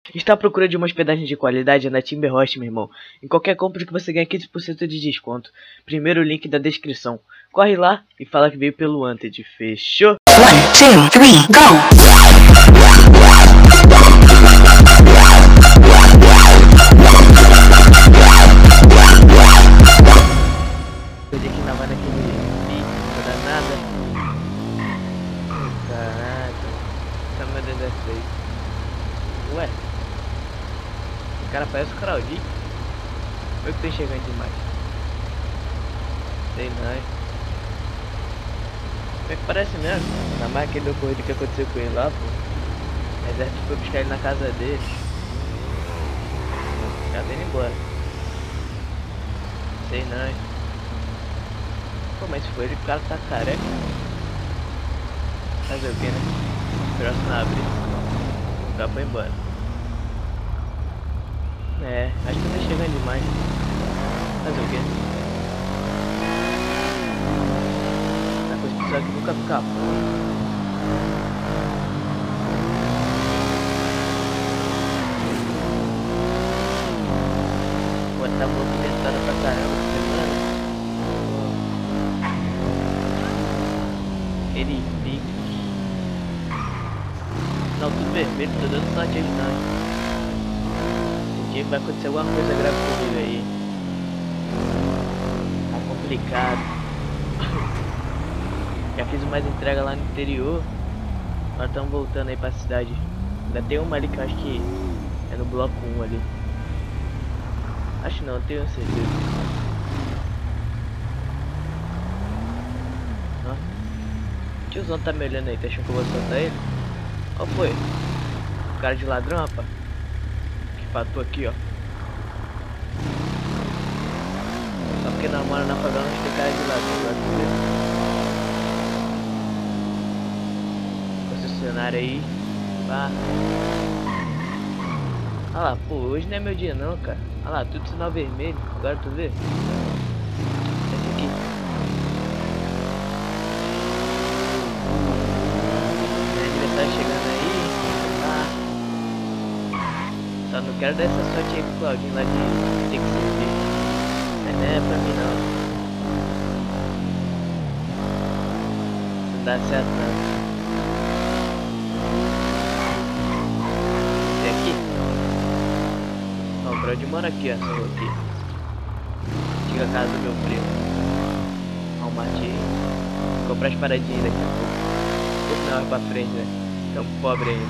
Está à procura de uma hospedagem de qualidade na Timberhost, meu irmão. Em qualquer compra que você ganha 15% de desconto. Primeiro link da descrição. Corre lá e fala que veio pelo Wanted. Fechou? 1, 2, 3, go! Perdi aqui na vara naquele bico, não dá nada. Caraca. Essa merda dessa aí. Ué? O cara parece o Claudinho. Ou que tô enxergando demais? Sei não, hein? Como é que parece mesmo? Na mais aquele ocorrido que aconteceu com ele lá, pô. O exército foi buscar ele na casa dele. Já vem embora. Sei não, hein? Pô, mas se for ele, o cara tá careca. Fazer o que, né? Esperar se não abrir. O cara foi embora. É, acho que tá chegando demais. Fazer o que? A Constituição aqui nunca fica pronta. Pô, tá movimentada pra caramba essa semana. Ele fica. Não, tudo vermelho, tô dando sorte aí não, hein? Esse dia vai acontecer alguma coisa grave comigo aí. Tá complicado. Já fiz umas entregas lá no interior. Nós estamos voltando aí pra cidade. Ainda tem uma ali que eu acho que é no bloco 1 ali. Acho não, tenho certeza. Ó. O tiozão tá me olhando aí, tá achando que eu vou soltar ele? Qual foi? Cara de ladrão, rapaz. Que fatou aqui, ó. Só porque namora na favela não tem cara de ladrão. Concessionário aí. Pá. Olha lá, pô, hoje não é meu dia não, cara. Olha lá, tudo sinal vermelho. Agora tu vê? Esse aqui. Tá chegando aí, tá. Só não quero dar essa sorte aí pro Claudinho lá de ter que servir. Mas não é pra mim não. Não dá certo não. Esse aqui? Ó, o Claudinho mora aqui, ó, só aqui. Chega a casa do meu primo. Ó, o Mate aí. Vou comprar as paradinhas daqui a pouco. Não, é pra frente, né? Tão pobre ainda.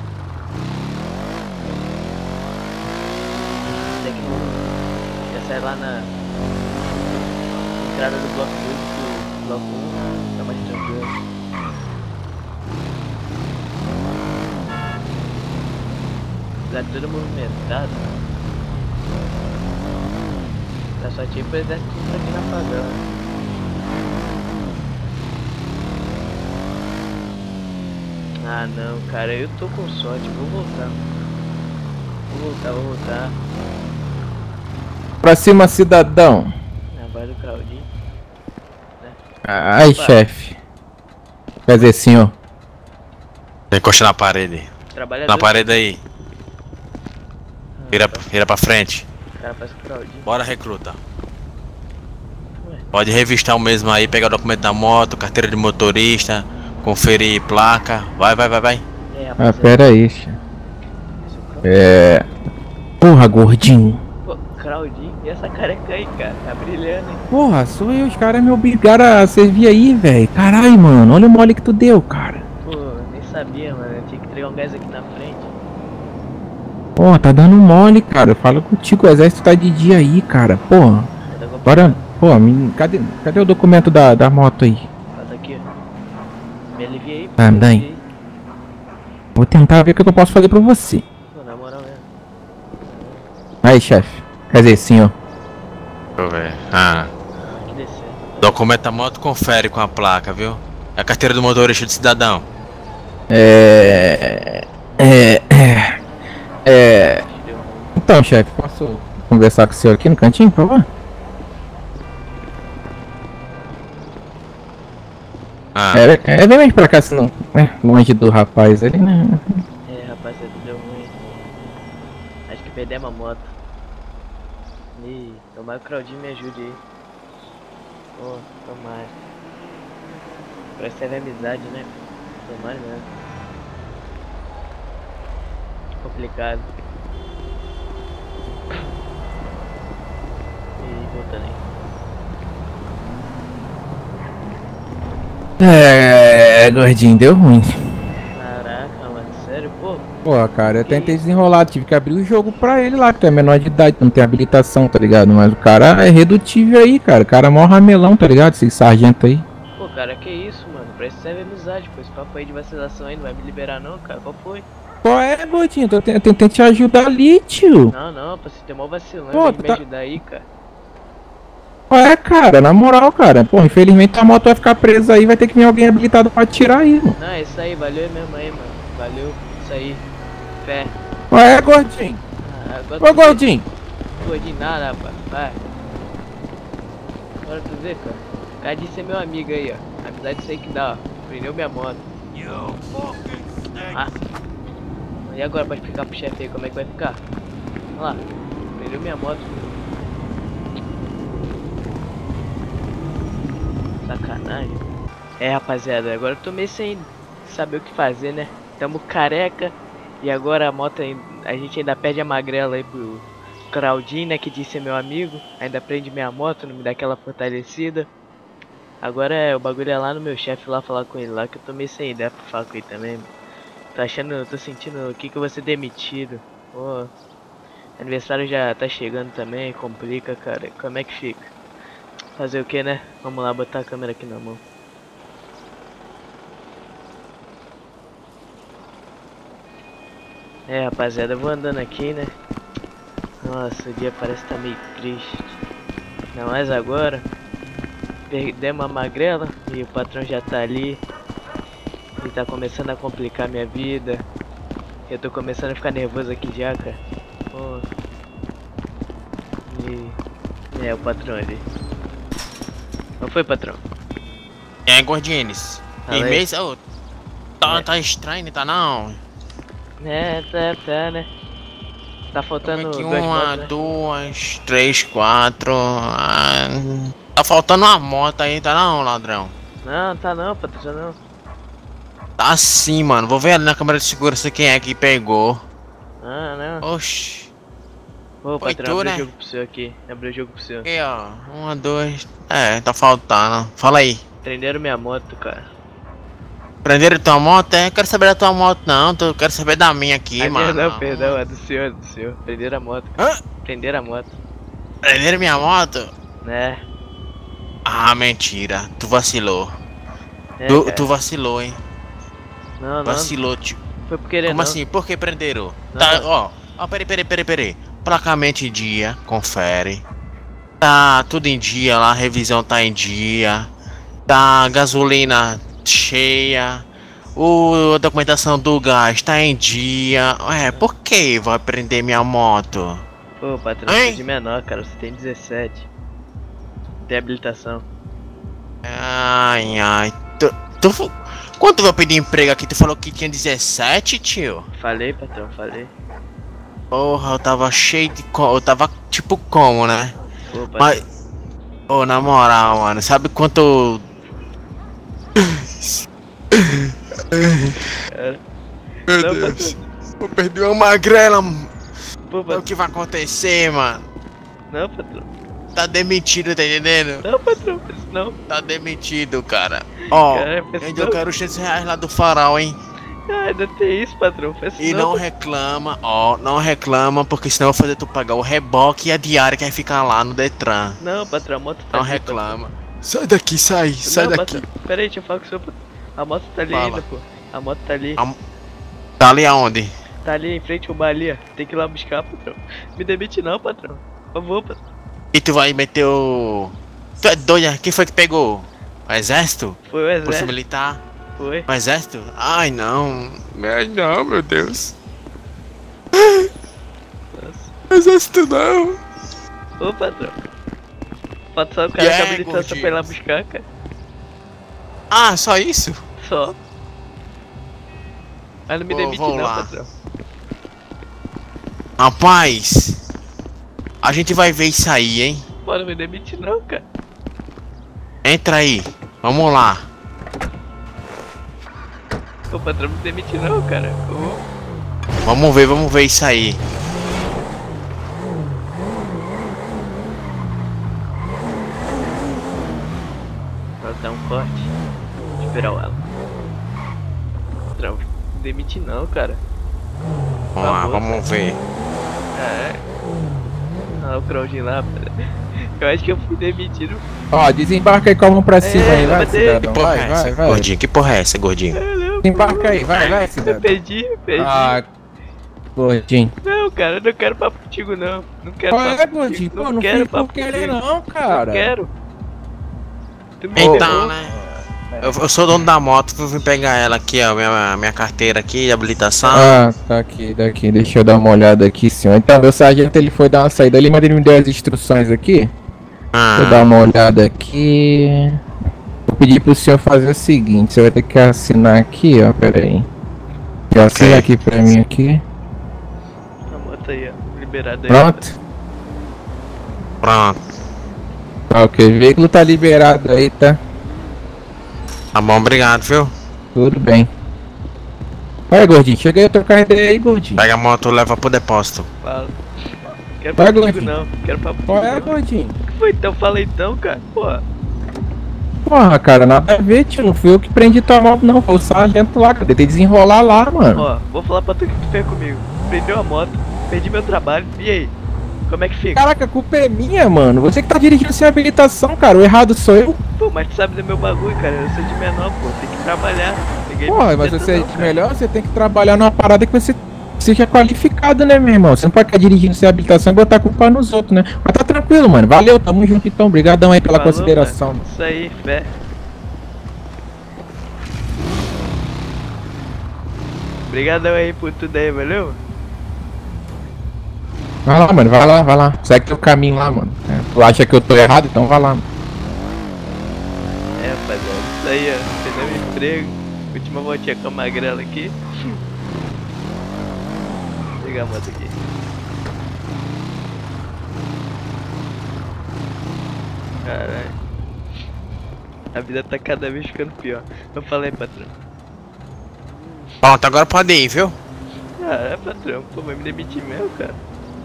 Até que não. Já sai lá na entrada do bloco 2 do bloco 1. Tá mais tranquilo. Cidade toda movimentada. Tá só tipo o exército aqui na favela. Ah não, cara, eu tô com sorte, vou voltar. Vou voltar. Pra cima, cidadão. Na base do Claudinho. Né? Ai, chefe. Quer dizer, senhor. Encosta na parede. Na parede aí. Vira pra frente. Cara, parece o Claudinho. Bora, recruta. Pode revistar o mesmo aí, pegar o documento da moto, carteira de motorista. Conferir placa, vai. É, pera aí, chefe. Porra, gordinho. Pô, Claudinho, e essa careca aí, cara? Tá brilhando, hein? Porra, sou eu, os caras me obrigaram a servir aí, velho. Caralho, mano, olha o mole que tu deu, cara. Pô, nem sabia, mano. Eu tinha que entregar um gás aqui na frente. Porra, tá dando mole, cara. Eu falo contigo, o exército tá de dia aí, cara. Porra. Agora, pô, cadê o documento da moto aí? Tá aqui, ó. Me alivia aí, Ah, daí. Vou tentar ver o que eu posso fazer pra você. Pô, na moral mesmo. Aí, chefe. Quer dizer, senhor. Deixa eu ver. Ah. Que descer. Documento da moto confere com a placa, viu? É a carteira do motorista do cidadão. Então, chefe, posso conversar com o senhor aqui no cantinho, por favor? Ah. Vem mais pra cá, senão. Longe do rapaz ali, né? É, rapaz, deu ruim. Acho que perdemos a moto. Ih, tomara que o Claudinho me ajude aí. Pô, tomara. Parece que teve amizade, né? Tomara mesmo. Complicado. E voltando aí. Gordinho, deu ruim. Caraca, mano, sério, pô? Pô, cara, eu tentei desenrolar, tive que abrir o jogo pra ele lá, que tu é menor de idade, não tem habilitação, tá ligado? Mas o cara é redutível aí, cara. O cara é mó ramelão, tá ligado? Esse sargento aí. Pô, cara, que isso, mano? Parece que serve amizade, pô. Esse papo aí de vacilação aí não vai me liberar não, cara. Qual foi? Qual é, gordinho? Eu tentei te ajudar ali, tio. Não, pra você ter mó vacilão, Pô, vem me tá- ajudar aí, cara. Qual é, cara? Na moral, cara. Pô, infelizmente a moto vai ficar presa aí, vai ter que vir alguém habilitado pra tirar aí, mano. Não, é isso aí, valeu mesmo aí, mano. Valeu, isso aí. Fé. Qual é, gordinho? Agora Ô, gordinho. Gordinho nada, rapaz. Vai. Agora tu vê, cara. Cadinho ser meu amigo aí, ó. Amizade isso aí que dá, ó. Prendeu minha moto. Ah. E agora pra explicar pro chefe aí como é que vai ficar? Olha lá. Prendeu minha moto. Sacanagem. É, rapaziada, agora eu tô meio sem saber o que fazer, né? Tamo careca. E agora a moto, a gente ainda perde a magrela aí pro Claudinho, né? Que disse ser meu amigo. Ainda prende minha moto, não me dá aquela fortalecida. Agora o bagulho é lá no meu chefe lá falar com ele lá, que eu tô meio sem ideia pra falar com ele também. Tô sentindo que eu vou ser demitido. Pô, aniversário já tá chegando também, complica, cara. Como é que fica? Fazer o que, né? Vamos lá, botar a câmera aqui na mão. É, rapaziada, eu vou andando aqui, né? Nossa, o dia parece que tá meio triste. Ainda mais agora. Perdemos a magrela e o patrão já tá ali. E tá começando a complicar minha vida. Eu tô começando a ficar nervoso aqui já, cara. Pô. E... É, o patrão ali. Não foi, patrão? É, Gordines. Fala E aí. mês. Oh, tá estranho, tá não? É, tá, né? Tá faltando Aqui duas uma, motos, né? duas, três, quatro. Tá faltando uma moto aí, tá não, ladrão? Não, tá não, patrão, não. Tá sim, mano. Vou ver ali na câmera de segurança quem é que pegou. Ah, não. Oxi. Ô, Foi patrão, tu, abriu né? o jogo pro senhor aqui. Abriu o jogo pro senhor. Aqui, ó. Uma, dois. É, tá faltando. Fala aí. Prenderam minha moto, cara. Prenderam tua moto? É, quero saber da tua moto não. Quero saber da minha aqui, A minha mano. não, perdão, é do senhor, do senhor. Prenderam a moto. Hã? Prenderam a moto. Prenderam minha moto? Né? Ah, mentira. Tu vacilou. É, Tu, cara. tu vacilou, hein? Não, não. Vacilou, tio. Foi por querer Como não. assim? Por que prenderam? Não, Tá, não. ó, peraí. Placamento em dia, confere. Tá tudo em dia lá, a revisão tá em dia. Tá gasolina cheia. A documentação do gás tá em dia. Por que vai prender minha moto? Pô, patrão, você é de menor, cara. Você tem 17. Tem habilitação. Ai. Quando tu vai pedir emprego aqui, tu falou que tinha 17, tio? Falei, patrão, falei. Porra, eu tava cheio de. Eu tava tipo como, né? Pô, patrão. Mas. Ô, na moral, mano, sabe quanto. Cara. Meu Não, Deus. Eu perdi uma magrela. Pô, O patrão. que vai acontecer, mano? Não, patrão. Tá demitido, tá entendendo? Não, patrão, não. Tá demitido, cara. Ó, Cara, eu faz ainda não. quero os 100 reais lá do farol, hein? Ah, ainda tem isso, patrão. Faz E não reclama, não reclama, porque senão eu vou fazer tu pagar o reboque e a diária que vai ficar lá no Detran. Não, patrão, a moto tá Não ali, reclama. Sai daqui, sai Não, daqui. patrão. Pera aí, deixa eu falar com o senhor, patrão. A moto tá ali Fala. ainda, pô. A moto tá ali. Tá ali aonde? Tá ali em frente ao bar ali, ó. Tem que ir lá buscar, patrão. Me demite não, patrão. Por favor, patrão. E tu vai meter o. Tu é doida? Quem foi que pegou? O exército? Foi o Polícia exército. militar? Foi. O exército? Ai não. Ai não, meu Deus. Nossa. Exército não. Ô, patrão. Falta só o cara E com aí, habilitação pra ir lá buscar, cara. Ah, só isso? Só. Mas não me Pô, demite vou não, lá. patrão. Rapaz, a gente vai ver isso aí, hein? Pô, não me demite não, cara. Entra aí, vamos lá. Ô, patrão, não me demite não, cara. Ô, Vamos ver isso aí. nós dá um corte. Esperar o ela. Patrão, não demite não, cara. Vamos lá, favor, vamos ver. É. Ah, o Claudinho lá, cara. Eu acho que eu fui demitido. Ó, desembarca aí com a mão pra cima aí, vai, bater. Que cidadão. porra Vai, é essa, vai, vai. gordinho? Que porra é essa, gordinho? Desembarca aí, vai, Eu cidadão. perdi. Ah, gordinho. Não, cara, eu não quero papo contigo, não. Não quero Qual é, papo gordinho? contigo. Pô, não quero fica por papo querer contigo. não, cara. Não quero. Tu me Então, ferrou. né? Eu sou dono da moto, vim pegar ela aqui, ó, minha carteira aqui de habilitação. Ah, tá aqui, daqui, deixa eu dar uma olhada aqui, senhor. Então, meu sargento, ele foi dar uma saída ali, mas ele me deu as instruções aqui. Deixa eu dar Ah, uma olhada aqui. Vou pedir pro senhor fazer o seguinte, você vai ter que assinar aqui, ó, pera aí. Assina Ok. aqui pra mim aqui. A moto aí, ó. Liberada aí. Pronto. pronto. Tá, ok, o veículo tá liberado aí, tá? Tá bom, obrigado, viu? Tudo bem. Vai, gordinho, chega aí a trocar ideia aí, gordinho. Pega a moto e leva pro depósito. Fala. Quero Vai, papo contigo, gordinho. não. Quero papo Qual contigo, é, não. gordinho? O que foi então? Fala então, cara. Porra. Porra, cara, nada a ver, tio. Não fui eu que prendi tua moto, não. Foi o sargento lá, cara. Tentei desenrolar lá, mano. Ó, vou falar pra tu o que tu fez comigo. Prendeu a moto, perdi meu trabalho. E aí? Como é que fica? Caraca, a culpa é minha, mano. Você que tá dirigindo sem habilitação, cara. O errado sou eu. Pô, mas tu sabe do meu bagulho, cara. Eu sou de menor, pô. Tem que trabalhar. Ninguém me Porra, mas sustenta você é não, de cara. melhor, você tem que trabalhar numa parada que você seja qualificado, né, meu irmão? Você não pode ficar dirigindo sem habilitação e botar a culpa nos outros, né? Mas tá tranquilo, mano. Valeu, tamo junto então. Obrigadão aí pela Falou, consideração. mano. Isso aí, fé. Obrigadão aí por tudo aí, valeu? Vai lá, mano, vai lá, vai lá. Segue teu caminho lá, mano. É, tu acha que eu tô errado, então vai lá, mano. É, rapaziada, isso aí, ó. Perdeu meu emprego. Última voltinha com a magrela aqui. Vou pegar a moto aqui. Caralho. A vida tá cada vez ficando pior. Eu falei, patrão. Pronto, agora pode ir, viu? Caralho, patrão. Pô, vai me demitir mesmo, cara.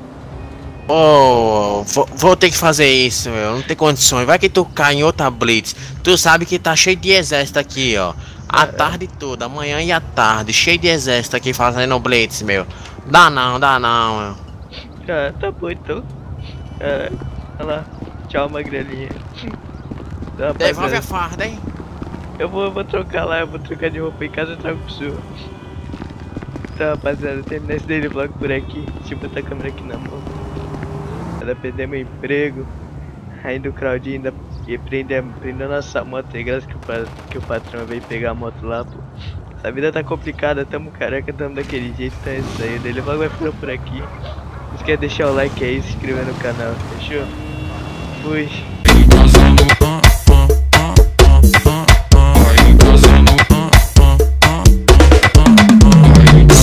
Ô, vou ter que fazer isso, meu. Não tem condições. Vai que tu cai em outra blitz. Tu sabe que tá cheio de exército aqui, ó. A tarde toda, a manhã e a tarde. Cheio de exército aqui fazendo blitz, meu. Dá não, meu. Cara, tá bom então. Caralho. Olha lá. Tchau, magrelinha. Tá, Devolve a rapaziada. farda, hein? Eu vou trocar lá, eu vou trocar de roupa em casa e trago pro senhor. Então, rapaziada, terminar esse daily vlog por aqui. Deixa eu botar a câmera aqui na mão. Ainda perder meu emprego. Ainda o Claudinho ainda prendeu nossa moto aí, graças que o patrão veio pegar a moto lá, pô. Essa vida tá complicada, tamo careca, tamo daquele jeito, então é isso aí. O daily vlog vai ficando por aqui. Não esquece de deixar o like aí e se inscrever no canal, fechou? Fui.